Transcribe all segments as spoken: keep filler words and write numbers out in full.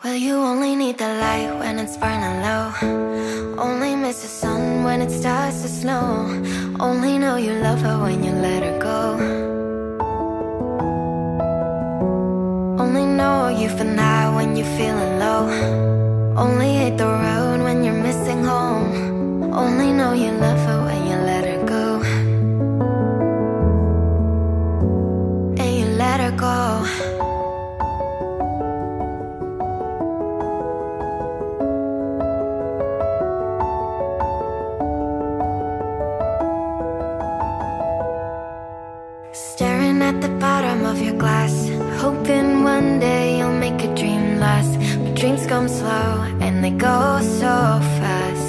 Well, you only need the light when it's burning low. Only miss the sun when it starts to snow. Only know you love her when you let her go. Only know you've been high when you're feeling low. Only hate the road when you're missing home. Only know you love her when you let her go. And you let her go. Staring at the bottom of your glass, hoping one day you'll make a dream last. But dreams come slow and they go so fast.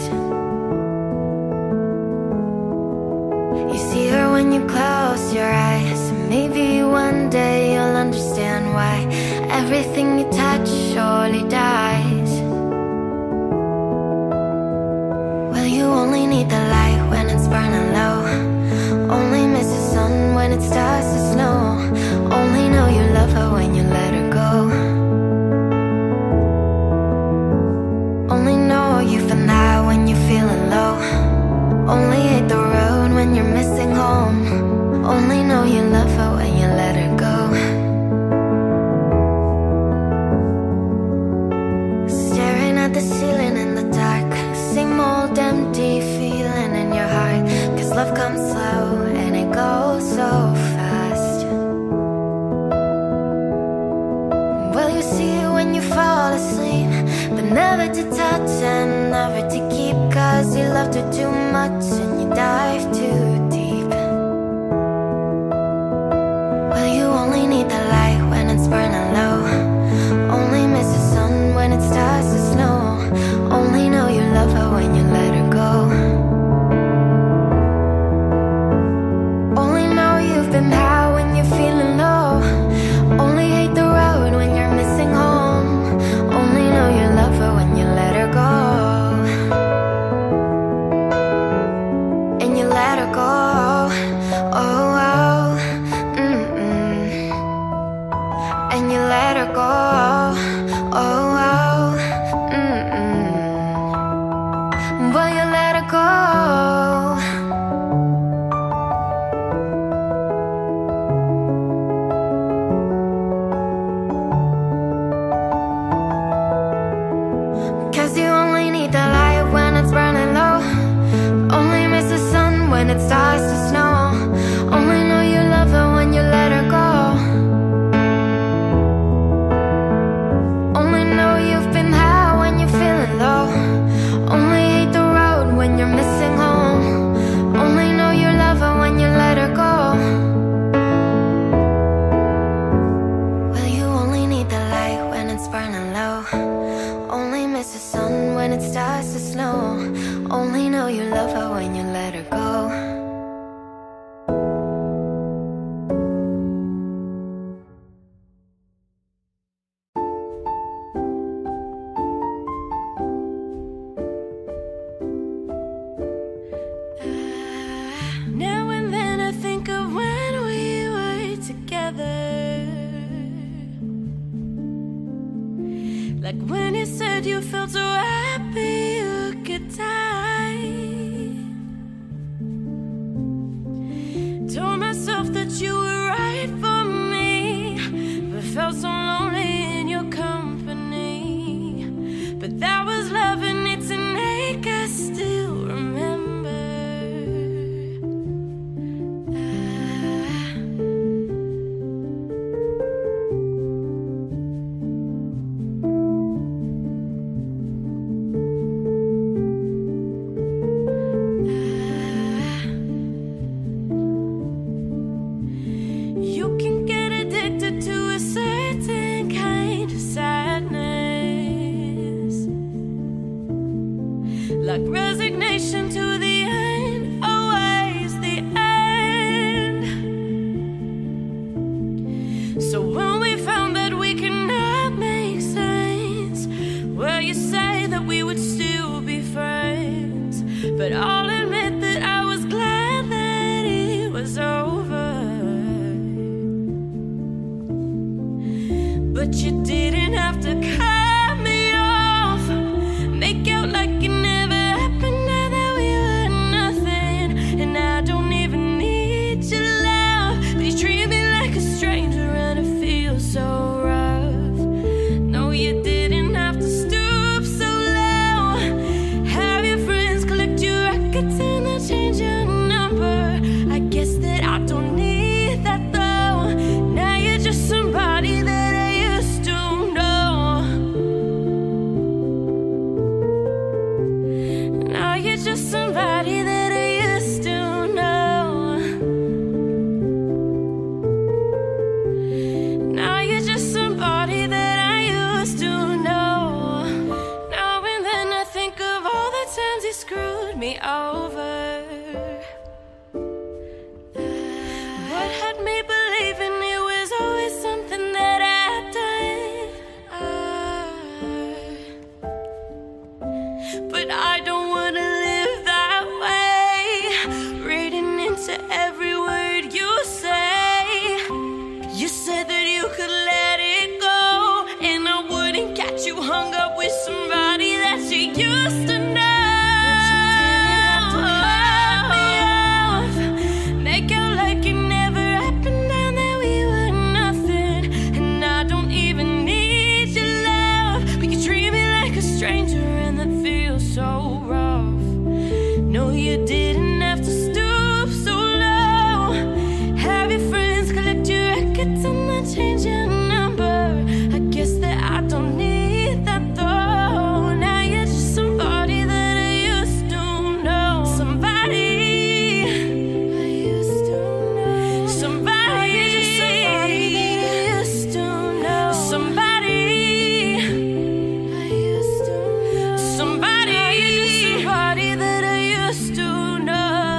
You see her when you close your eyes, and maybe one day you'll understand why everything you touch surely dies. Well, you only need the light when it's burning low. Only miss the sun when it starts to snow. Only know you love her when you let her go. Only know you've been high when you're feeling low. Only hate the road when you're missing home. Only know you love her when you let her go. Staring at the ceiling in the dark, same old empty feeling in your heart. Cause love comes slow and it goes so fast. Well, you see it when you fall asleep, but never to touch and never to keep. Cause you loved her too much and you dive too deep. Well, you only need the light when it's burning low. Only miss the sun when it starts to snow. Only know you love her when you let her go. Only know you've been high when you're feeling low. Only hate the road when you're missing home. Only know you love her when you let her go. And you let her go. Oh, oh, mm-mm. And you let her go. Oh, oh, mm-mm. Well, you let her go. Cause you only need the light when it's burning low. Only miss the sun when it starts to snow. Only know you love her when you let her go. Only know you've been high when you're feeling low. Only hate the road when you're missing home. Only know you love her when you let her go. Well, you only need the light when it's burning low. Only miss the sun when it starts to snow. Only know you love her when you let her go. Now and then I think of when we were together, like when you said you felt so happy you could die. Told myself that you were right for me, but felt so lonely in your company. But that was love and it's innate, I still remember. You can get addicted to a certain kind of sadness, like resignation to the end, always the end. So when we found that we could not make sense, well, you say that we would still be friends, but I'll admit that I was glad that it was over. But you didn't have to cut me me over. What had me believing it was always something that I'd done? Uh, but I don't wanna live that way, reading into every word you say. You said that you could let it go, and I wouldn't catch you hung up with somebody that you used to know. Change your number. I guess that I don't need that though. Now you're just somebody that I used to know. Somebody I used to know. Somebody you're just somebody that I used to know. Somebody I used to know. Somebody you're just somebody that I used to know.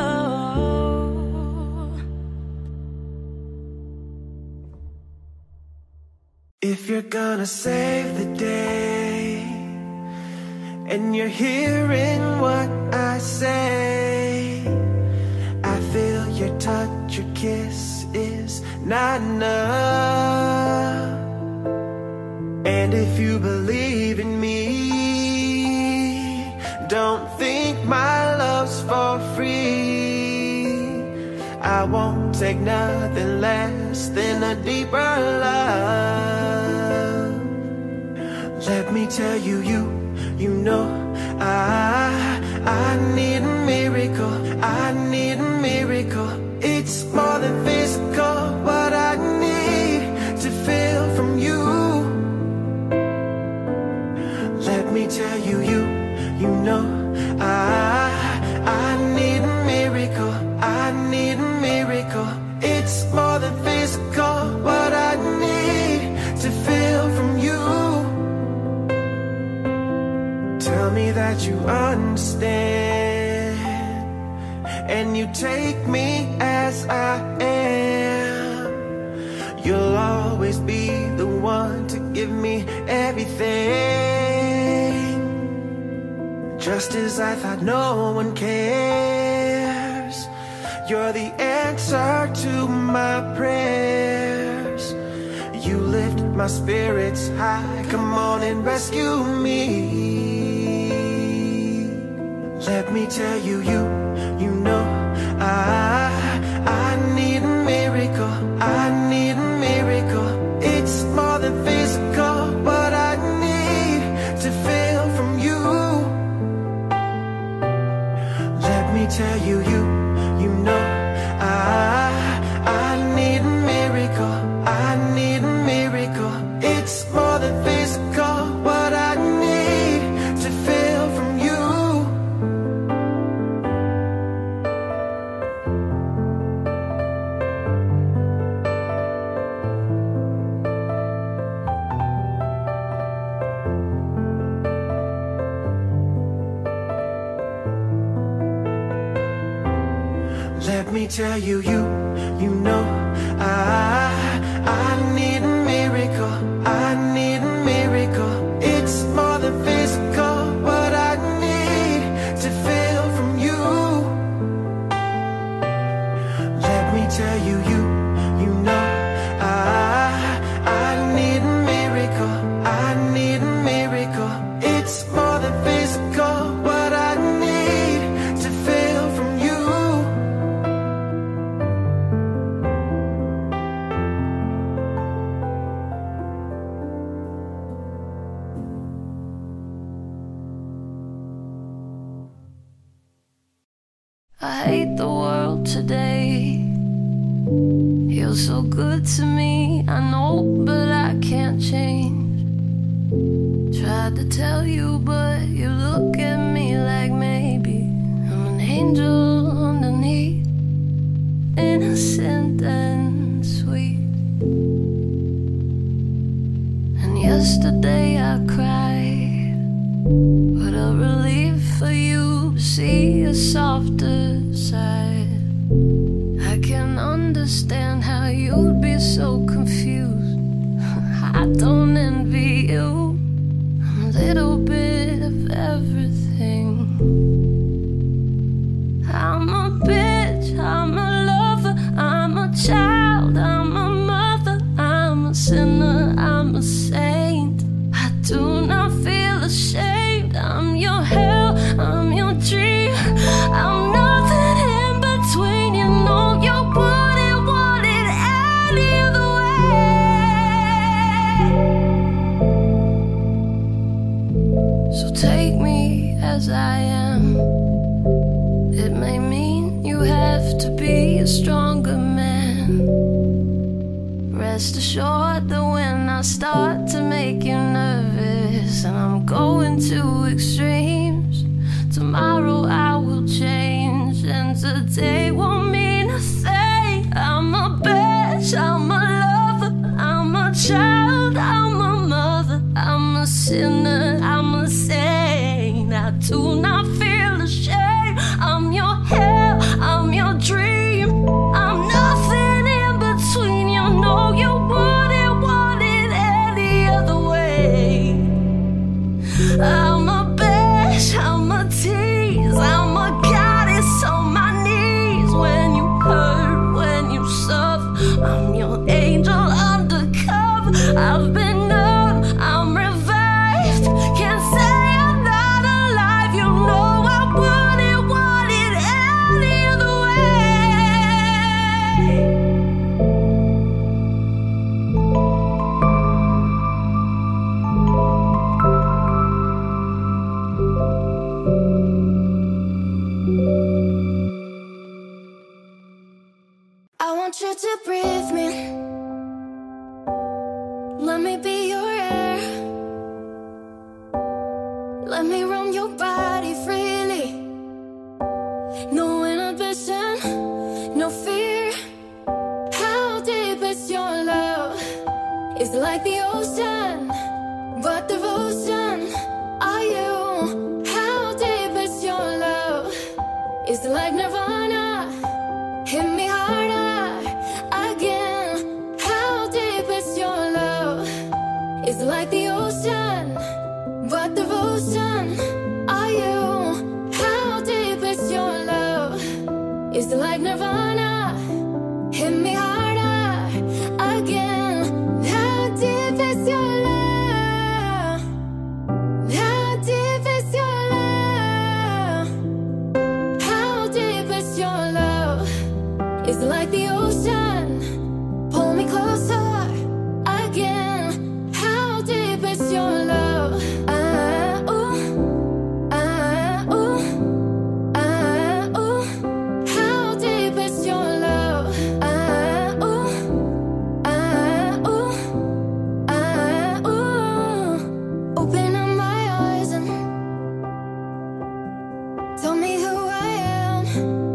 If you're gonna save the day, and you're hearing what I say, I feel your touch, your kiss is not enough. And if you believe in me, don't think my love's for free. I won't take nothing less than a deeper love. Let me tell you, you, you know, I, I need a miracle, I need a miracle. It's more than physical, what I need to feel from you. Let me tell you, you, you know, I, I need a miracle, I need a miracle. It's more than physical, what I need to feel from you. Tell me that you understand, and you take me as I am. You'll always be the one to give me everything. Just as I thought no one cares, you're the answer to my prayers. You lift my spirits high, come on and rescue me. Let me tell you, you, you know, I, I need a miracle, I need a miracle. It's more than physical, what I need to feel from you. Let me tell you, you, you know, I, I need a miracle, I need a miracle. It's more than physical, what I need to feel from you. Let me tell you, you, you know, I, I need a miracle, I need a miracle. It's more than physical, what I need to feel from you. Let me tell you, you, you know, I, I need a miracle, I need a miracle. It's more than physical, what I need to feel from you. I hate the world today. You're so good to me, I know, but I can't change. Tried to tell you, but you look at me like maybe I'm an angel underneath, innocent and sweet. And yesterday I cried, what a relief for you. see a softer side. I can understand how you'd be so confused. I don't envy you. I'm a little bit of everything. I'm a bitch, I'm a lover, I'm a child, I'm a mother, I'm a sinner, I'm a saint. I do not feel ashamed. I'm your hell, I'm your dream. I'm nothing in between. You know you wouldn't want it any other way. So take me as I am. It may mean you have to be a stronger man. Rest assured that when I start to make you nervous and I'm going to extremes, tomorrow I will change and today won't mean a thing. I'm a bitch, I'm a lover, I'm a child, I'm a mother, I'm a sinner, I'm a saint. I do not feel ashamed. I'm your hell, I'm your dream. I'm nothing in between. You know you wouldn't want it any other way. I'm a bitch, I'm a tease, I'm a goddess on my knees. When you hurt, when you suffer, I'm your angel undercover. I've been numb, I'm revived. Can't say I'm not alive. You know I wouldn't want it any other I want you to breathe me. Let me be your air. Let me roam your body freely. No inhibition, no fear. How deep is your love? It's like the ocean, but devotion are you. How deep is your love? It's like nirvana. Hit me harder again. How deep is your love? It's like the ocean, but devotion are you. How deep is your love? It's like nirvana. Hit me harder again. How deep is your love? How deep is your love? How deep is your love? It's like the ocean. Pull me closer again. How deep is your love? Ah, ooh, ah, ooh, ah, ooh. How deep is your love? Ah, ooh, ah, ooh, ah, ooh. Open up my eyes and tell me who I am.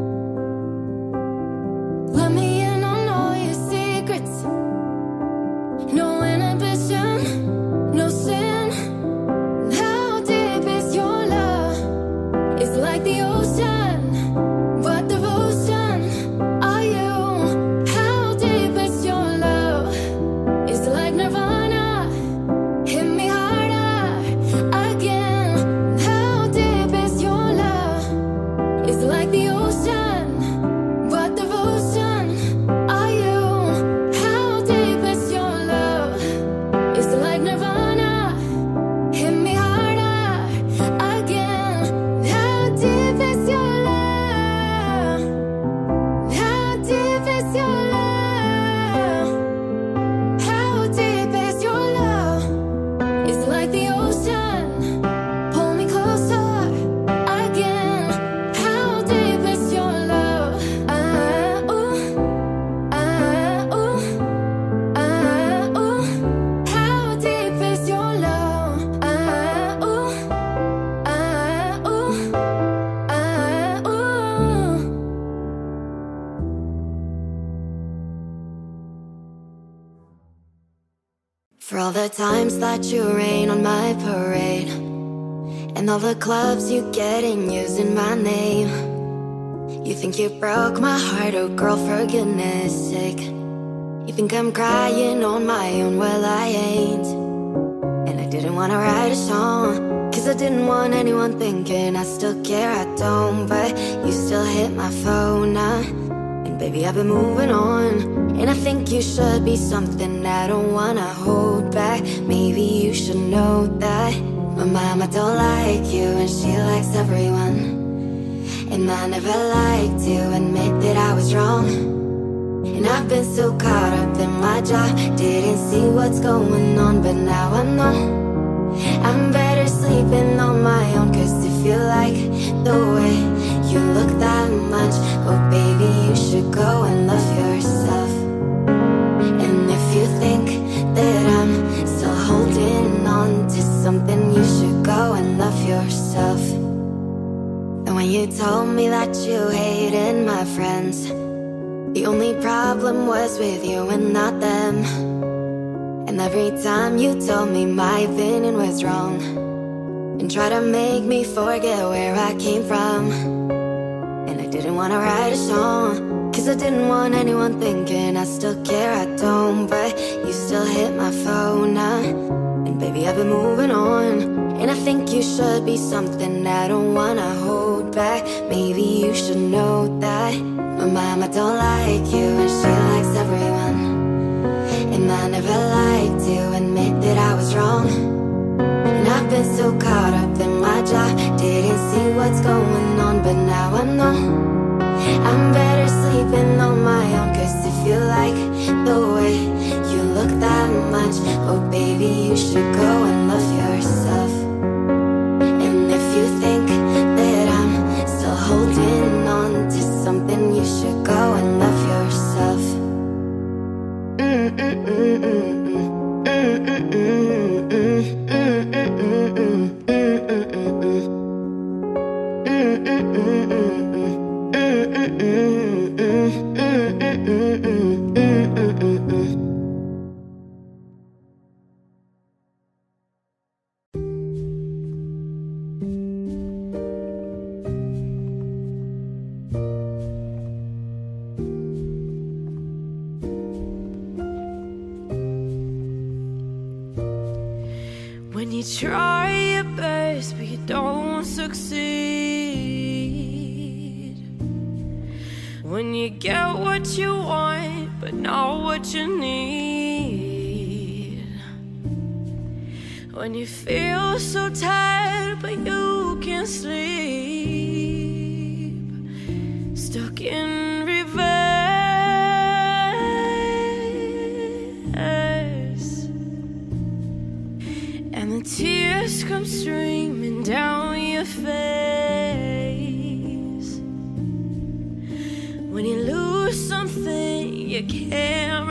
Let me in on all your secrets. No inhibition, no sin. How deep is your love? It's like the ocean, but devotion are you. How deep is your love? It's like nirvana. Hit me harder again. How deep is your love? It's like the ocean, but devotion are you. How deep is your love? It's like nirvana. Hit me harder again. How deep is your love? How deep is your love? How deep is your love? It's like the ocean. Pull me closer again. How deep is your love? Ah, ooh, ah, ooh, ah, ooh. How deep is your love? Ah, ooh, ah, ooh, ah, ooh. For all the times that you rain on my parade, and all the clubs you get in using my name. You think you broke my heart, oh girl, for goodness sake. You think I'm crying on my own, well I ain't. And I didn't wanna write a song, cause I didn't want anyone thinking I still care, I don't. But you still hit my phone now, and baby I've been moving on. And I think you should be something I don't wanna hold back. Maybe you should know that my mama don't like you and she likes everyone. And I never liked to admit that I was wrong. And I've been so caught up in my job, didn't see what's going on, but now I know I'm better sleeping on my own. Cause if you like the way you look that much, oh baby you should go and love yourself. And if you think that I'm still holding on to something, you should go and love yourself. And when you told me that you hated my friends, the only problem was with you and not them. And every time you told me my opinion was wrong and tried to make me forget where I came from. And I didn't wanna write a song, cause I didn't want anyone thinking I still care, I don't. But you still hit my phone now, and baby I've been moving on. And I think you should be something I don't wanna hold back. Maybe you should know that my mama don't like you and she likes everyone. And I never liked to admit that I was wrong. And I've been so caught up in my job, didn't see what's going on, but now I know I'm better sleeping on my own. Cause if you like the way you look that much, oh baby you should go and love yourself. And if you think that I'm still holding on to something, you should go and love yourself. When you try your best but you don't succeed, when you get what you want but not what you need, when you feel so tired but you can't sleep, stuck in reverse, and the tears come streaming down your face. When you lose something you can't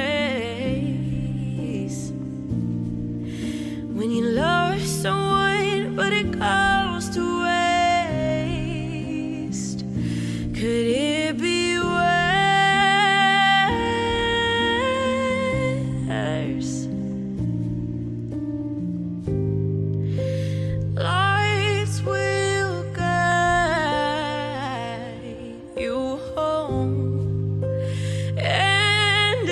replace, when you love someone but it goes to waste, could it be worse? Lights will guide you home and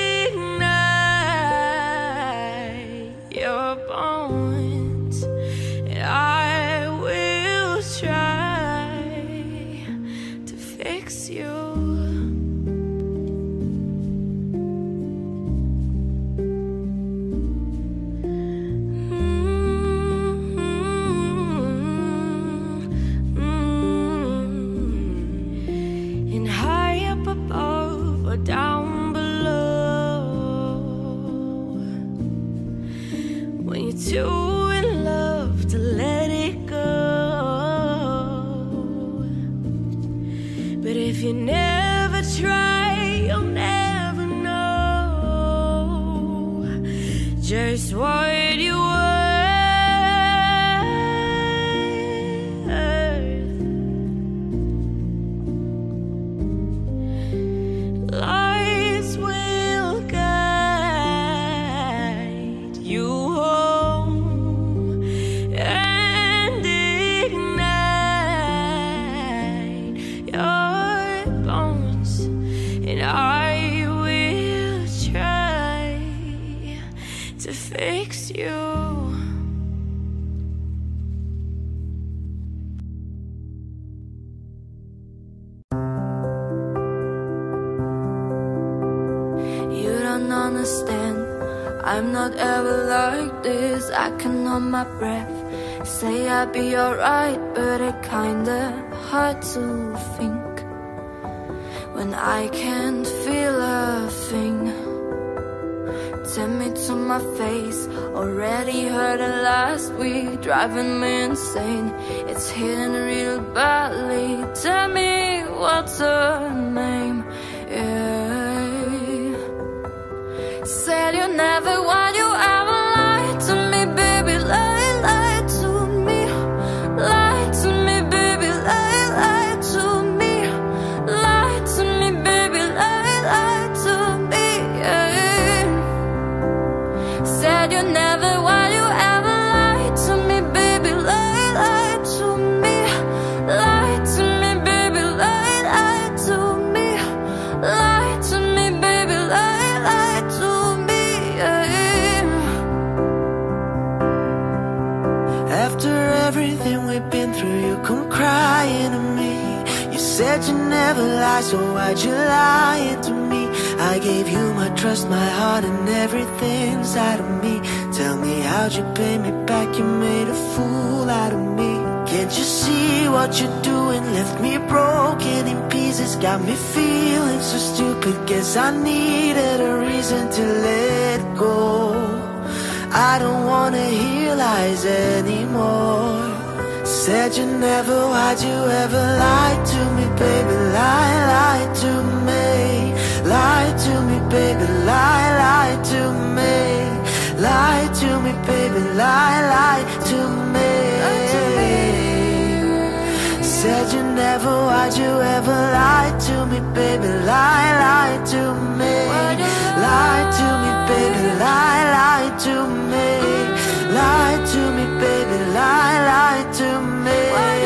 ignite your bones, and I will try to fix you. And high up above or down below, when you're too in love to let it go. But if you never try, you'll never know just what you were. Lights will guide you home and understand. I'm not ever like this, I can hold my breath. Say I'd be alright, but it kinda hard to think when I can't feel a thing. Tell me to my face, already heard it last week, driving me insane. It's hitting real badly. Tell me what's her name, yeah. Said you never, why you ever lied to me, baby, lie, lie to me. Lie to me, baby, lie, lie to me. Lie to me, baby, lie, lie to me, yeah. Said you never, why you ever lied to me, baby, lie, lie to me. Lie to me, baby, lie, lie to me. Lie to me, baby, lie, lie to me, yeah. After everything we've been through, you come crying to me. You said you never lie, so why'd you lie to me? I gave you my trust, my heart, and everything inside of me. Tell me, how'd you pay me back? You made a fool out of me. Can't you see what you're doing? Left me broken in pieces, got me feeling so stupid. Guess I needed a reason to let go. I don't wanna hear lies anymore. Said you never, why'd you ever lie to me, baby? Lie, lie to me. Lie to me, baby, lie, lie to me. Lie to me, baby, lie, lie to me. Said you never, why'd you ever lie to me, baby? Lie, lie to me. Lie to me, baby, lie, lie to me. Lie to me, baby, lie, lie to me.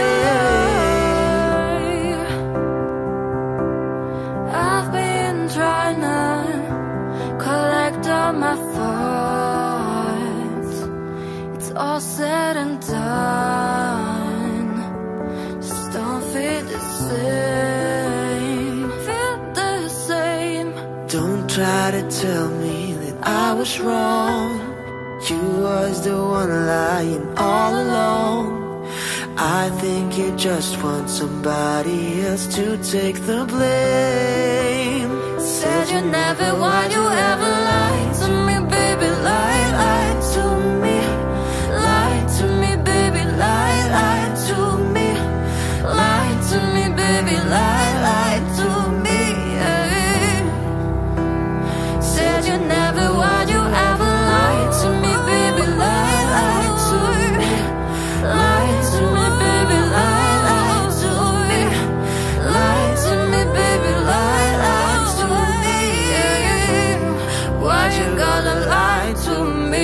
I've been trying to collect all my thoughts. It's all said and done, just don't feel the same. Feel the same. Don't try to tell me that I was wrong. You was the one lying all along. I think you just want somebody else to take the blame. Said you never, why you ever lied to me, baby, lie, lie to me. Lie to me, baby, lie, lie to me. Lie to me, baby, lie, lie to me, yeah. Said you never, why you ever lied to me, baby, lie, lie to me. Lie to me, baby, lie, lie to me. Lie to me, baby, lie, lie to me, yeah. Why you gotta lie to me?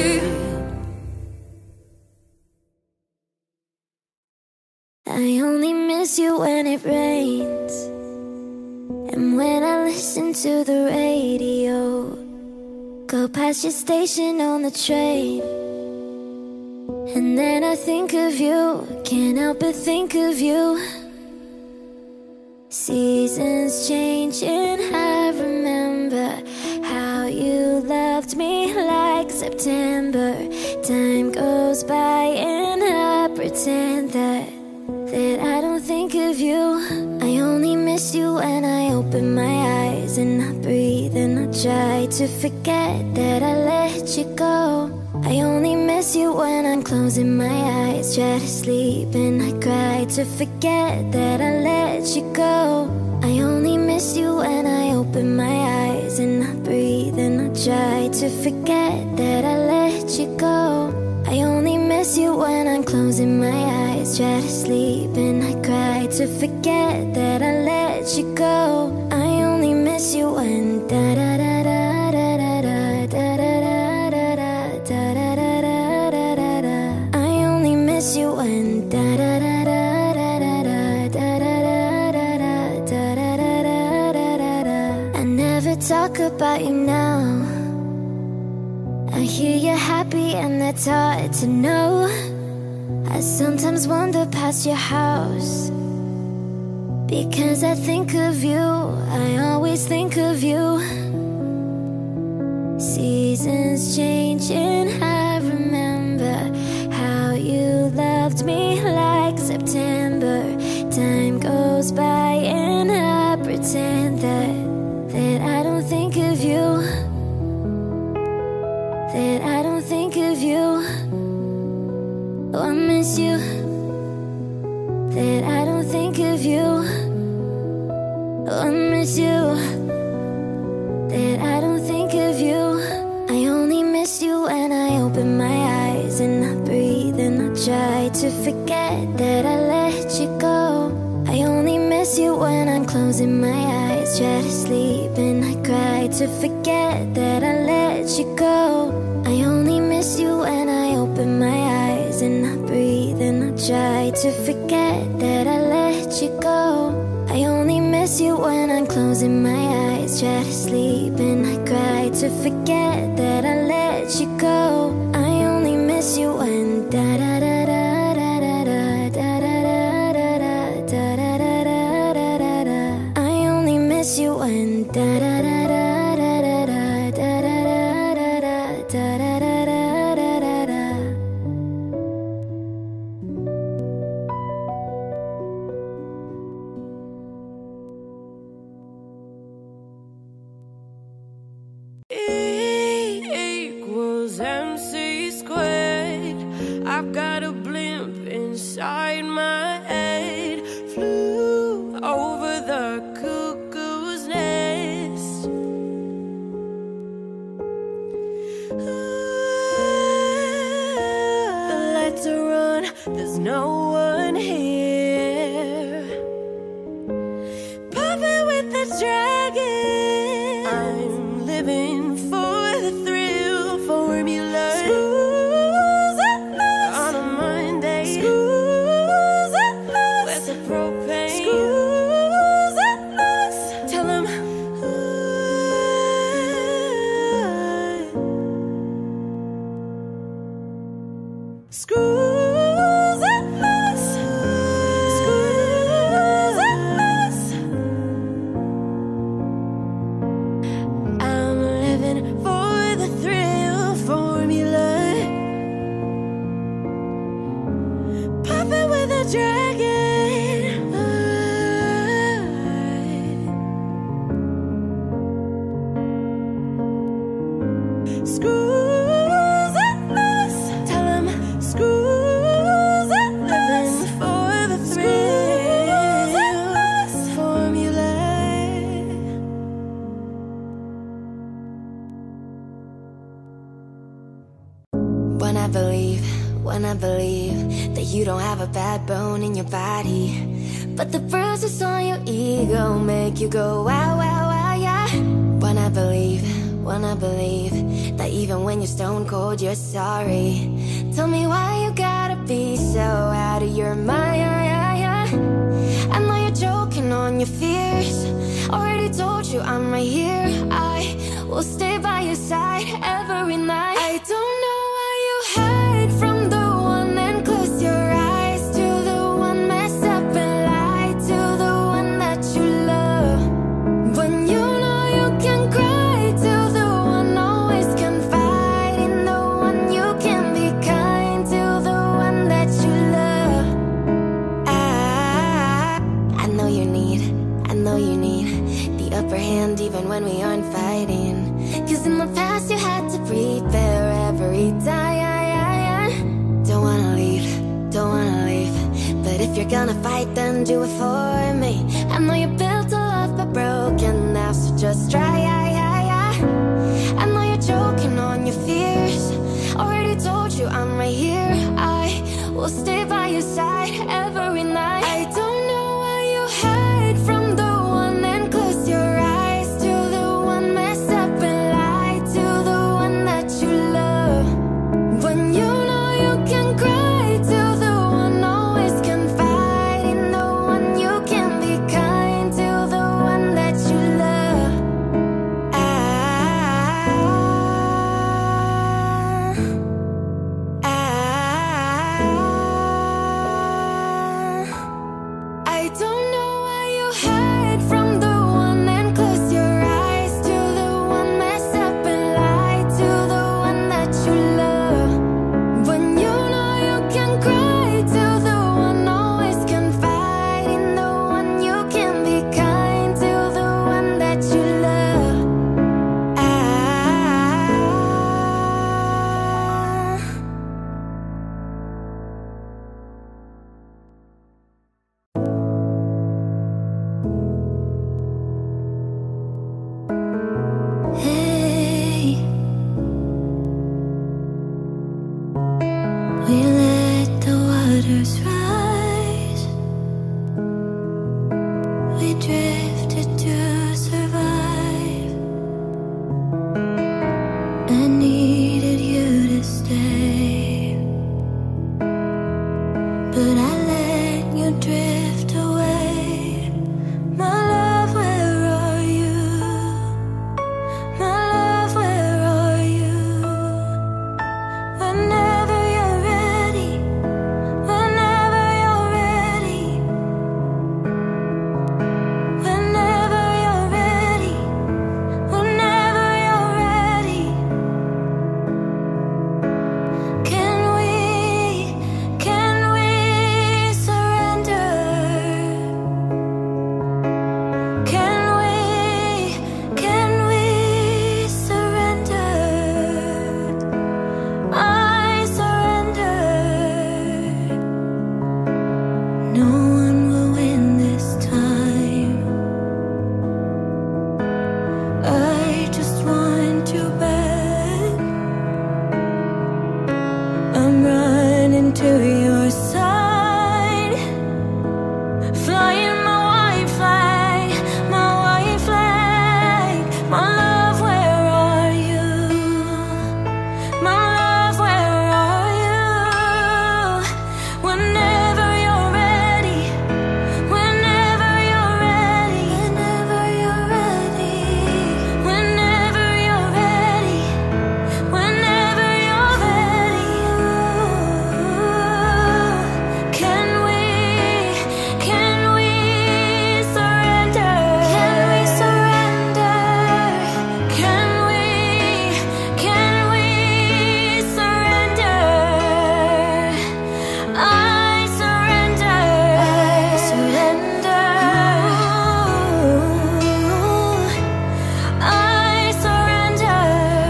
I only miss you when it rains, and when I listen to the radio, go past your station on the train, and then I think of you, can't help but think of you. Seasons changing, I remember how you loved me like September. Time goes by and I pretend that that I don't think of you. I only miss you when I open my eyes and I breathe and I try to forget that I let you go. I only miss you when I'm closing my eyes, try to sleep and I cry to forget that I let you go. I only miss you when I open my eyes and I breathe and I try to forget that I let you go. I only miss you when I'm closing my eyes, try to sleep and I cry to forget that I let you go. I only miss you when da da da da da da da da da da da da da da da da. I only miss you when da da da da da da da da da da da da da. I never talk about you now. I hear you're happy and that's hard to know. I sometimes wander past your house because I think of you, I always think of you. Seasons changing, I remember how you loved me like September. Time goes by and I pretend that that I don't think of you, that I don't think of you. Oh, I miss you, that I don't think of you. Oh, I miss you, that I don't think of you. I only miss you when I open my eyes and I breathe and I try to forget that I let you go. I only miss you when I'm closing my eyes, try to sleep and I cry to forget that I let you go. I only miss you when I open my eyes and I breathe and I try to forget that I let you go. I only miss you when I'm closing my eyes, try to sleep and I cry to forget that I let you go. I only miss you when da da da da da da da da da da da da da da da da. I only miss you when da da da da da da da da da da da da da da da da. Equals M C squared. I've got a blimp inside my head. Flew over the cuckoo's nest. The lights are on, there's no one here. Puppet with the dragon. I'm living for the thrill, formula. Screws at loose on a Monday. Screws at loose. Where's the propane? Screws at loose. Tell him. Screws at loose. Screws at loose. I'm living for the thrill, formula. Puppet with a dragon. Screws at loose. Tell him screws at loose. For the thrill, formula. When I believe, when I believe that you don't have a bad bone in your body, but the bruises on your ego make you go wow, wow, wow, yeah. When I believe, when I believe that even when you're stone cold, you're sorry. Tell me why you gotta be so out of your mind, yeah, yeah. I know you're joking on your fears. Already told you I'm right here. I will stay by your side every night. I don't know why you hide from the one and close your eyes to the one messed up and lie to the one that you love. When you know you can cry to the one, always confide in the one. You can be kind to the one that you love. I, I know you need, I know you need the upper hand even when we aren't fighting. Cause in the past you had to prepare every time. Don't wanna leave, don't wanna leave, but if you're gonna fight then do it for me. I know you're built to love but broken now, so just try. I know you're joking on your fears. Already told you I'm right here. I will stay by your side every night. I don't know why you hide from the one and close your eyes to the one messed up and lie to the one that you love. When you know you can cry to the one, always confide in the one. You can be kind to the one that you love. I, I, I We let the waters rise. We drifted to survive. I needed you to stay, but I let you drift away. My love, where are you? My love, where are you? Whenever you're ready, whenever you're ready, whenever you're ready, whenever you're ready. Can we, can we surrender? Can we, can we surrender? I surrender. No one will win this time. I just want you back. I'm running to your side, flying my white flag, my white flag. My love, where are you? My love, where are you? Whenever you're ready, whenever you're ready, whenever you're ready, whenever you're ready, whenever you're ready. Can we, can we surrender? Can we surrender? Can we, can we surrender? I surrender. I surrender. I surrender.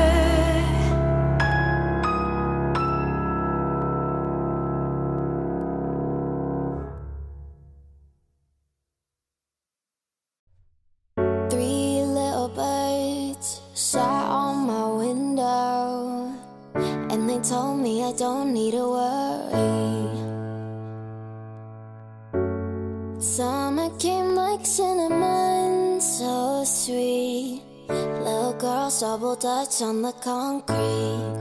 Three little birds sat on my window, and they told me I don't need to worry. Summer came like cinnamon, so sweet. Little girls double dutch on the concrete.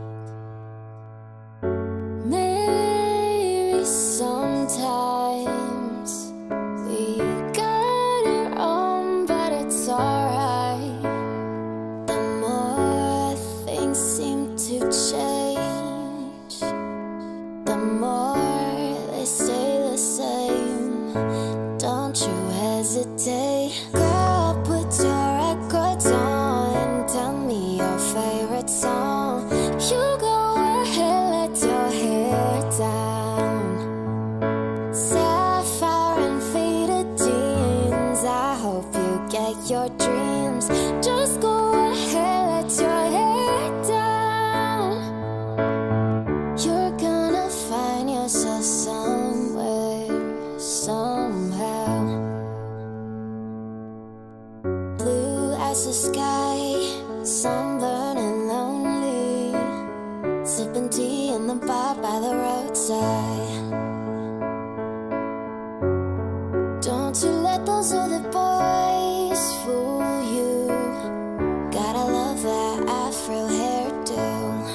Maybe sometimes we got it wrong, but it's alright. The more things seem to change, the more they stay the same. Don't you hesitate. Girl, put your records on and tell me your favorite song. You go ahead, let your hair down. Sapphire and faded jeans, I hope you get your dreams. Just go ahead, let your hair down. You're gonna find yourself somewhere, somehow. Blue as the sky, sunburned and lonely, sipping tea in the bar by the roadside. Don't you let those other boys fool you. Gotta love that afro hairdo.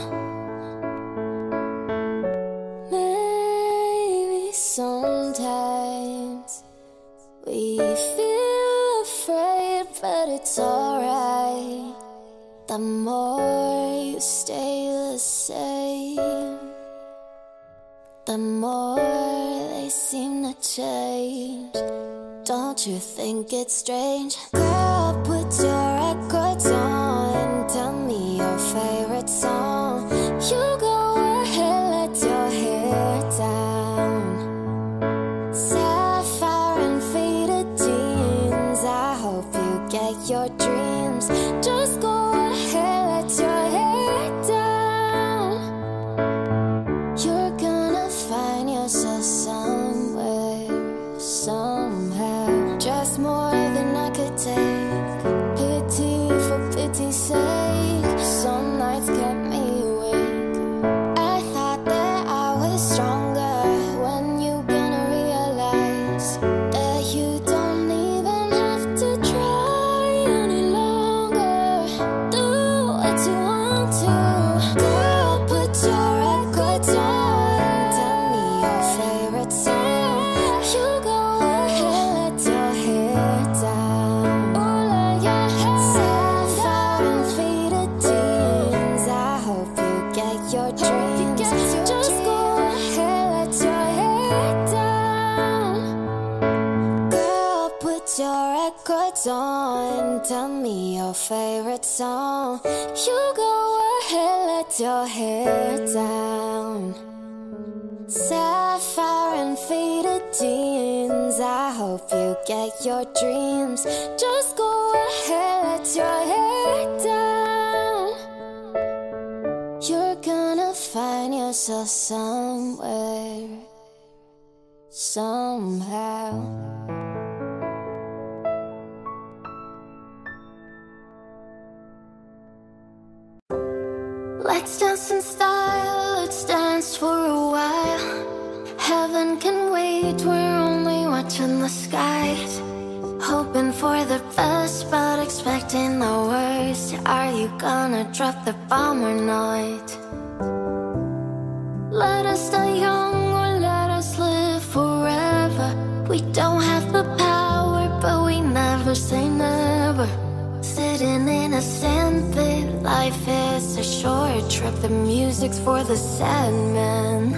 Maybe sometimes we feel afraid, but it's alright. The more you stay the same, the more they seem to change. Don't you think it's strange? Girl, put your records on and tell me your favorite song. You go ahead, let your hair down. Sapphire and faded jeans, I hope you get your dreams. Just go ahead, let your hair down. You're gonna find yourself somewhere, somehow. Just more than I could take. Pick lights on, tell me your favorite song. You go ahead, let your hair down. Sapphire and faded jeans, I hope you get your dreams. Just go ahead, let your hair down. You're gonna find yourself somewhere, somehow. Let's dance in style, let's dance for a while. Heaven can wait, we're only watching the skies. Hoping for the best, but expecting the worst. Are you gonna drop the bomb or not? Let us die young or let us live forever. We don't have the power, but we never say never. Sitting in a sandpit, life is a short trip. The music's for the sad men.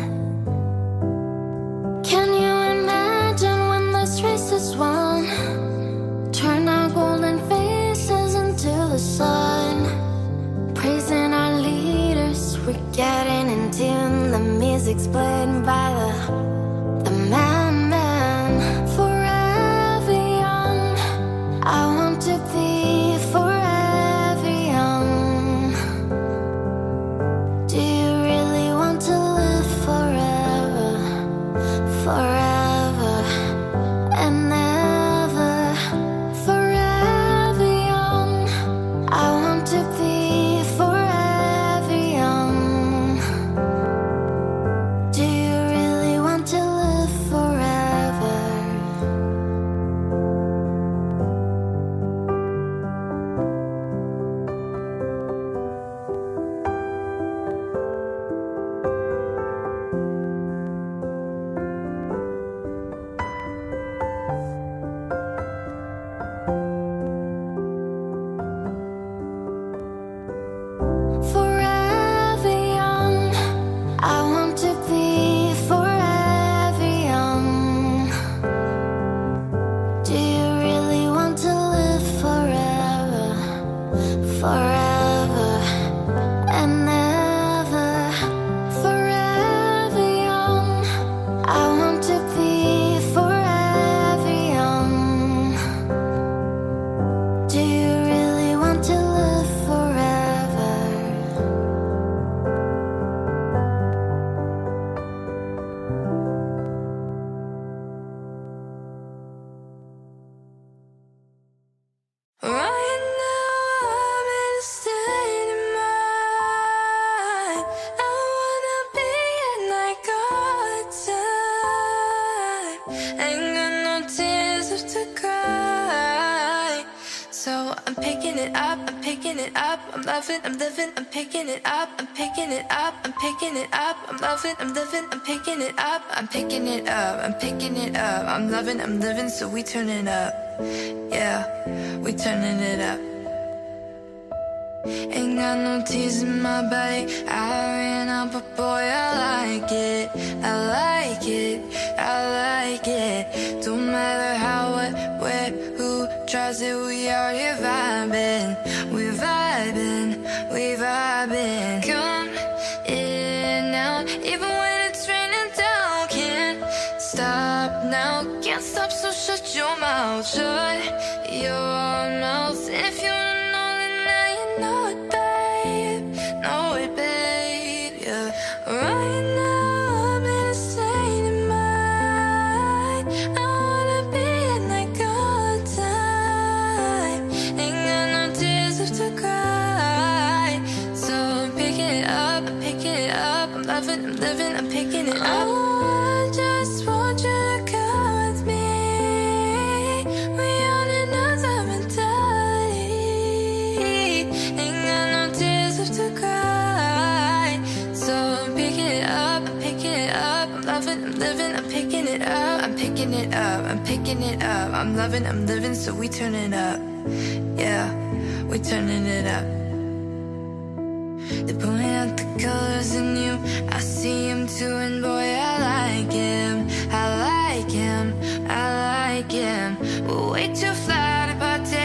Can you imagine when this race is won? Turn our golden faces into the sun. Praising our leaders, we're getting in tune. The music's played by the, the madman. Forever young, I want to be forever young. Do you really want to live forever? Forever and ever. Forever young, I want to be forever young. Do you really want to live forever? Forever young, I want to be forever young. Do you really want to live forever? Forever and ever. Forever young, I want to be forever young. Do you really want to live forever? Right now I'm in a state of mind. I wanna be at night all the time. Ain't got no tears left to cry. So I'm picking it up, I'm picking it up. I'm loving, I'm living, I'm picking it up. I'm picking it up, I'm picking it up. I'm loving, I'm living, I'm picking it up. I'm picking it up, I'm picking it up. I'm loving, I'm living, so we turn it up. Yeah, we turning it up. Ain't got no tears in my body. I ran out, but boy, I like it. I like it, I like it. Don't matter how, what, where, who tries it, we out here vibing. We vibing, we vibing. Come in now, even when it's raining down. Can't stop now, can't stop, so shut your mouth. Shut your mouth. And if you wanna know, then now you know it, babe. Know it, babe, yeah. Right now I'm in a state of mind. I wanna be at night all the time. Ain't got no tears left to cry. So I'm picking it up, I'm picking it up. I'm loving, I'm living, I'm picking it up. Oh, I just want you to come with me. We on another mentality. Ain't got no tears left to cry. So I'm picking it up, I'm picking it up. I'm loving, I'm living, I'm picking it up. I'm picking it up, I'm picking it up. I'm loving, I'm living, so we turn it up. Yeah, we turning it up. They're pulling out the colors in you. I see him too, and boy, I like him. I like him, I like him. We're way too fly to party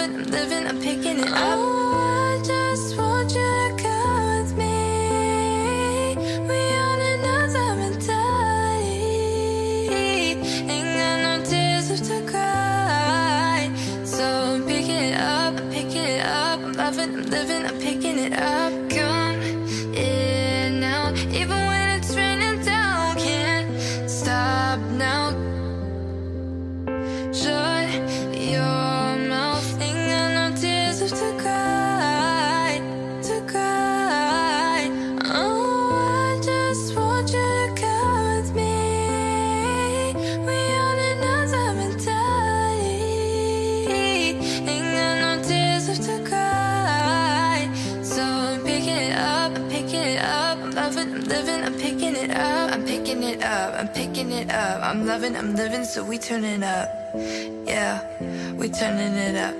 loving, I'm living, I'm picking it up. Oh, I just want you to come with me. We on another mentality. Ain't got no tears left to cry. So I'm picking it up, I'm picking it up. I'm loving, I'm living, I'm picking it up. Come in now, even when it's raining down. Can't stop now. Shut your mouth. Ain't got no tears left to cry, to cry. Oh, I just want you to come with me. We on another mentality. Ain't got no tears left to cry. So I'm picking it up, I'm picking it up. I'm loving, I'm living, I'm picking it up. I'm picking it up, I'm picking it up. I'm loving, I'm living, so we turn it up. Yeah, we turning it up.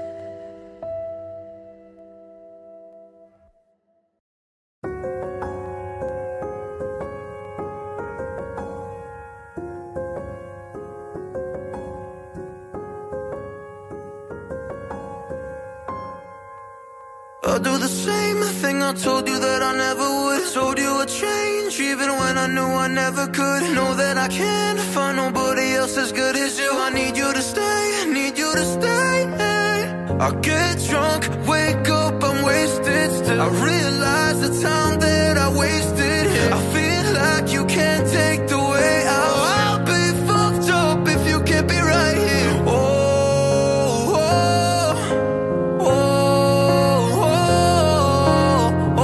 I'll do the same thing I told you that I never would. Told you I'd change even when I knew I never could. Know that I can't find nobody else as good as you. I need you to stay, I need you to stay. I get drunk, wake up, I'm wasted still. I realize the time that I wasted here. I feel like you can't take the way out. I'll be fucked up if you can't be right here. Oh, oh, oh, oh,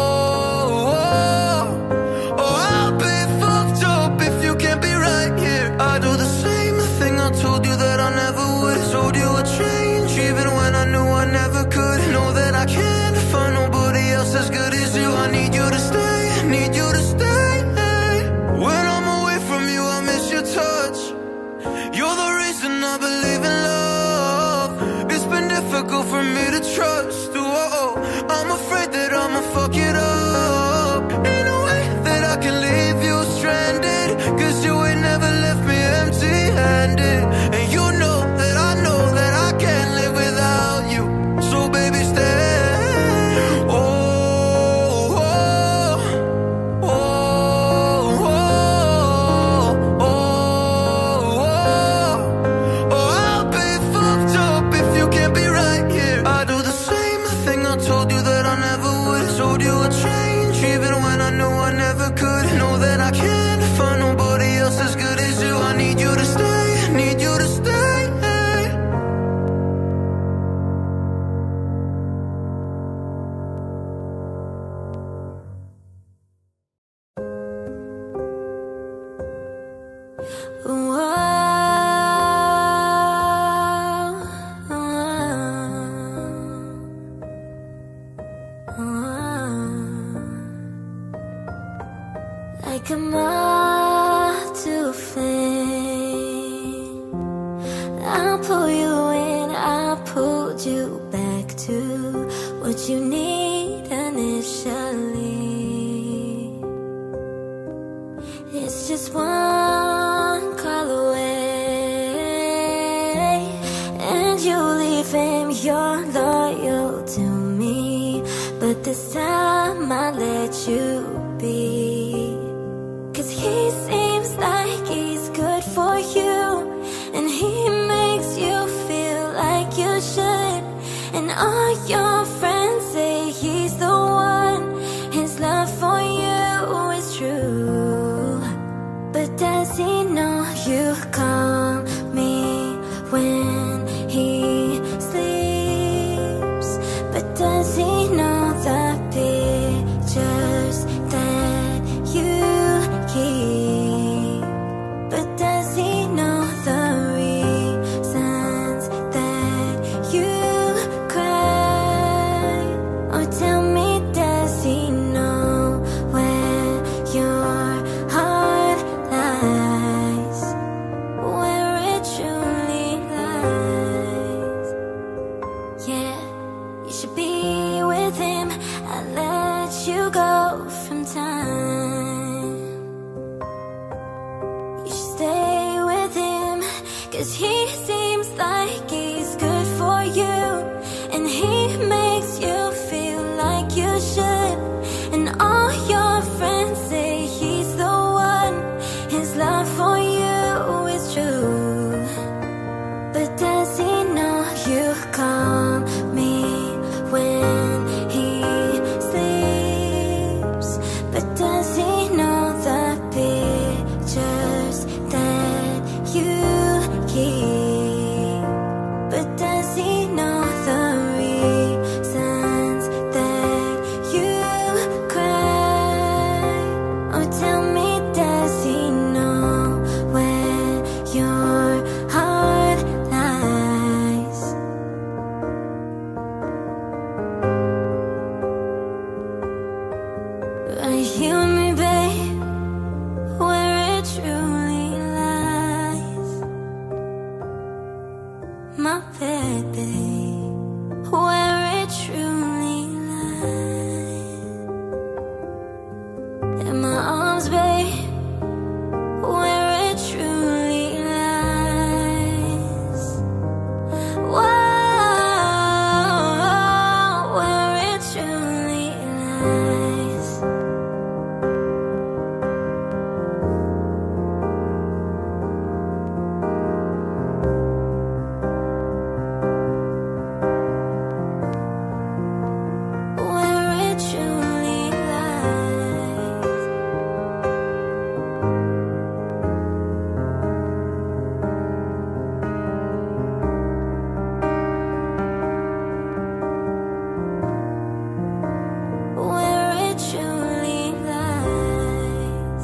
oh, oh, I'll be fucked up if you can't be right here. I do the same thing I told you that I never would. Told you I'd change even when I knew I never could. Know that I can't find nobody else as good as you. I need you to stay, I need you to stay. When I'm away from you, I miss your touch. You're the reason I believe in love. It's been difficult for me to trust. Oh, oh, I'm afraid that I'ma fuck it up. Ain't no way that I can leave you stranded, cause you ain't never left me empty-handed. And you know that I know that I can't live without you. So baby stay. Oh, oh, oh, oh, oh, oh, oh, I'll be fucked up if you can't be right here. I do the same thing I told you that I never would. Told you I'd change even when I knew I never could. Know that I can't find nobody else as good as you. I need you to stay, I need you to stay. Like a moth to a flame, I'll pull you in, I'll pull you back to what you need initially. It's just one call away, and you leave him, you're loyal to me. But this time I'll let you be. Cause he seems like he's good for you, and he makes you feel like you should. And all your friends say he's the one, his love for you is true. But does he know you call me when he sleeps? But does he know the pictures that you keep? But does he know the reasons that you cry? Or tell me and he makes you feel like you should. And all your friends say he's the one, his love for you is true. But does he know you call me when he sleeps? But does he know the pictures that you keep? But does he know the reasons that you cry? Oh, tell me, does he know where your heart lies? Are you and me, babe, where it truly lies? My baby, where it truly lies. In my arms, babe, where it truly lies. Whoa, where it truly lies. Where it truly lies. Where it truly lies.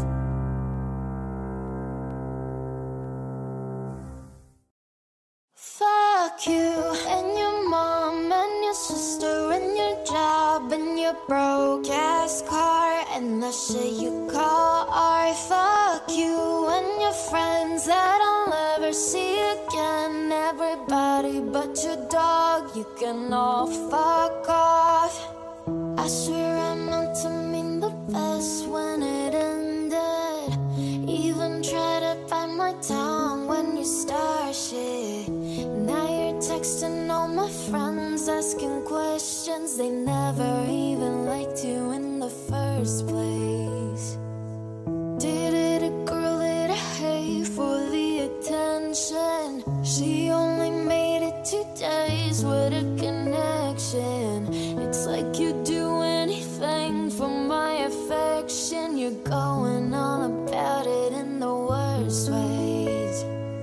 Fuck you and your mom and your sister and your job and your broke ass car and the shit you call art. Fuck you and your friends that I'll never see again. Everybody but your dog, you can all fuck off. I swear I meant to mean the best when it ended. Even tried to bite my tongue when you start shit. Now you're texting all my friends, asking questions. They never even liked you in the first place. Dated a girl that I hate for the attention. She only made it two days with a connection. It's like you do anything for my affection. You're going on about it in the worst ways.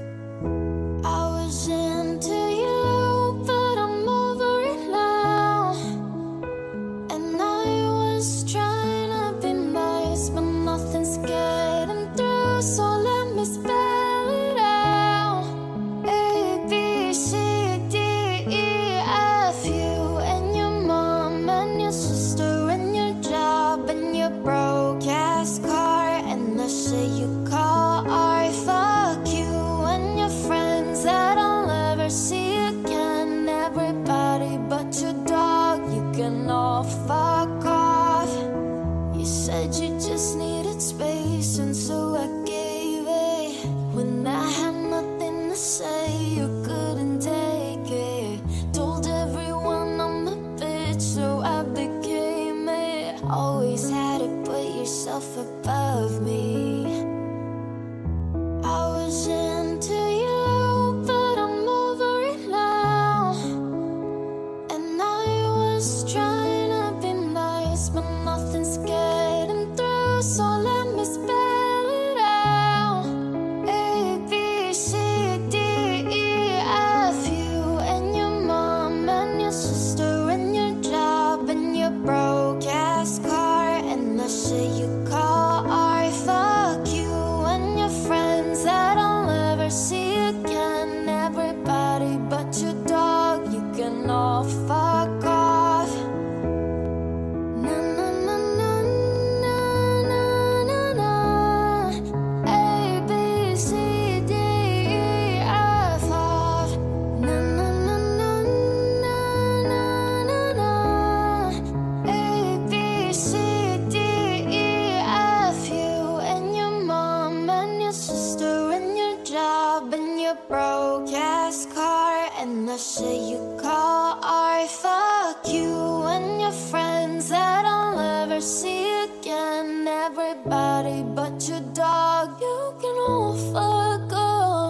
I was into you, but I'm over it now. And I was trying to be nice, but nothing's getting through. So let me spell it out. A, B, C, D, E, F. You and your mom and your sister and your job and your broke ass car and the shit you call art. Fuck you and your friends that I'll never see again. Everybody but your dog, you can all fuck off. You said you just needed space, and so I gave it. When I had nothing to say, you couldn't take it. Told everyone I'm a bitch, so I became it. Always had to put yourself above me. I was into you, but I'm over it now. And I was trying to be nice, but nothing's getting through. So let me spell it out. A, B, C, D, E, F. You and your mom and your sister and your job and your broke ass car and the shit you call art. Fuck you and your friends that I'll never see again. Everybody but your dog, you can all fuck off. Na na na na na na na na. A, B, C, D, E, F off. Na na na na na na na na. A, B, C, D, E, F. You and your mom and your sister and your job and your broke ass car and the shit you call art. dog you can offer a girl.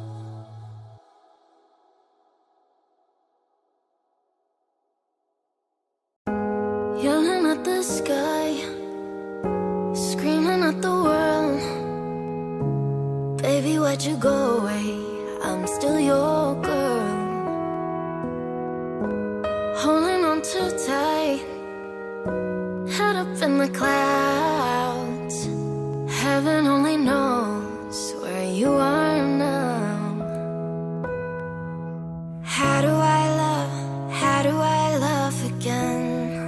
Yelling at the sky, screaming at the world. Baby, why'd you go away? I'm still your girl. Holding on too tight, head up in the clouds. Heaven only knows where you are now. How do I love, how do I love again?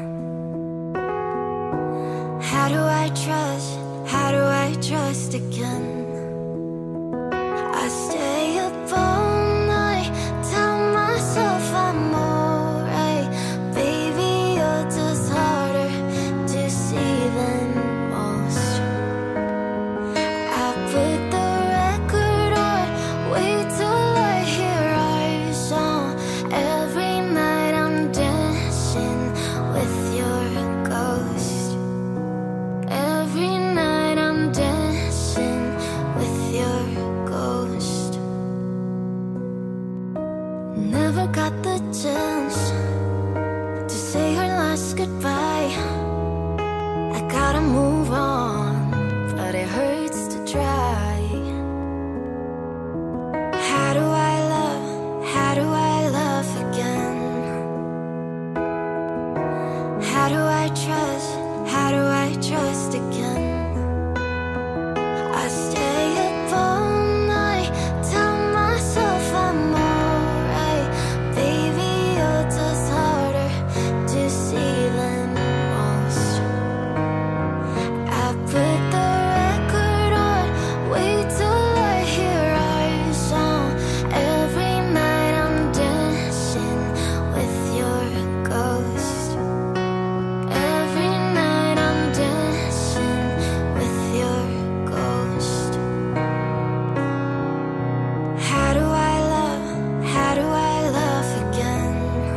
How do I trust, how do I trust again? I stay up all night, tell myself I'm alright. Baby, you're just harder to see than most. I put the record on, wait till I hear our song. Every night I'm dancing with your ghost. Every night I'm dancing with your ghost. Never got the chance to say her last goodbye. I gotta move on, but it hurts to try. How do I love, how do I love again? How do I trust, how do I trust again? I stay up all night, tell myself I'm alright. Baby, you're just harder to see than most. I put the record on, wait till I hear our song. Every night I'm dancing with your ghost. Every night I'm dancing with your ghost. How do I love, how do I love again?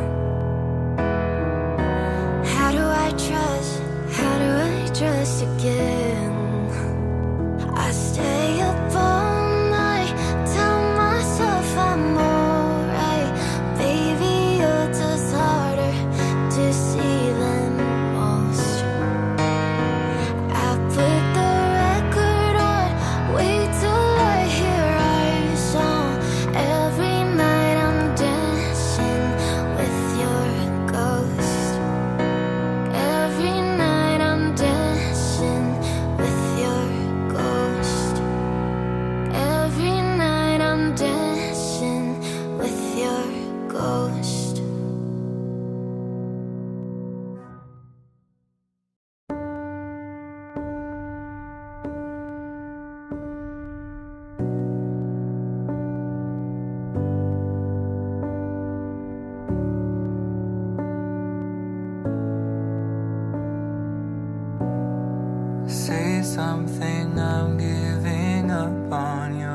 How do I trust, how do I trust again? I stay up all night, tell myself I'm alright. Baby, you're just harder to see than most. I put the record on, wait till I hear our song. Every night I'm dancing with your ghost. Every night I'm dancing with your ghost. Every night I'm dancing with your ghost. Say something, I'm giving up on you.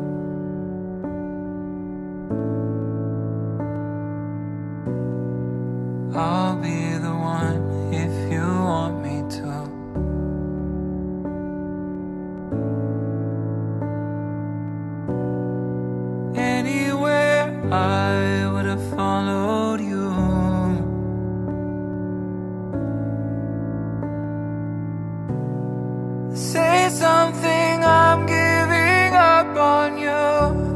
I'll be the one if you want me to. Anywhere I would have followed you. Say something, I'm giving up on you.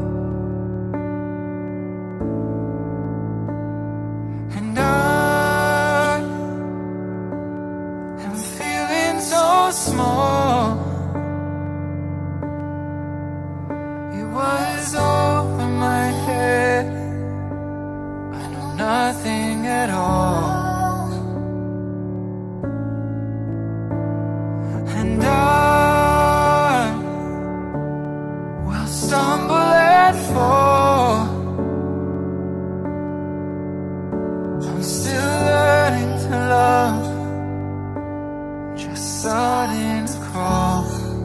And I am feeling so small. It was over my head, I know nothing at all. And I will stumble and fall. I'm still learning to love, just starting to crawl.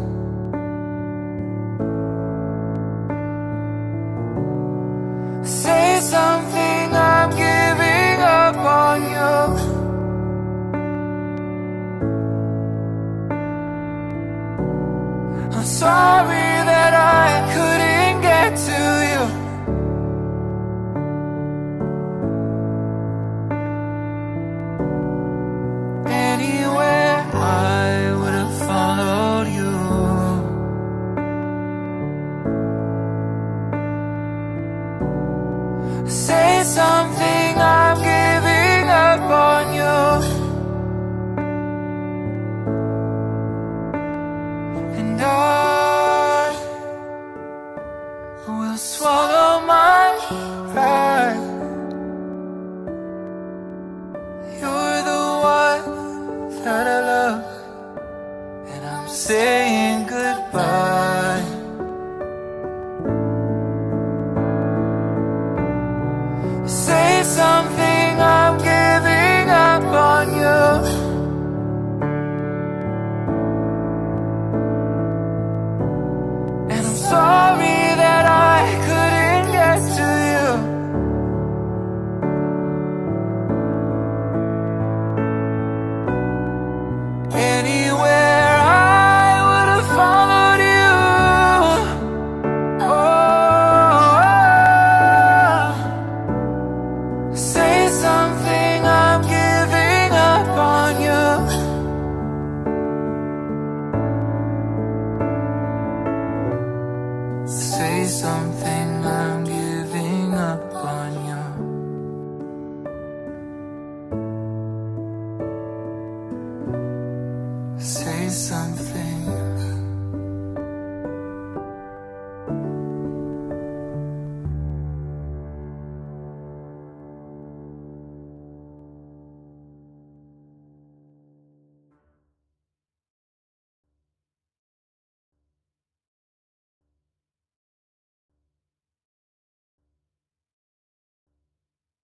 Say something, I'm giving up on you. I'm so saying goodbye. Say something, I'm giving up on you. And I'm sorry that I couldn't get to you. Anywhere I would have followed you. Oh, say something, I'm giving up on you. Say something, I'm giving up on you. Say something.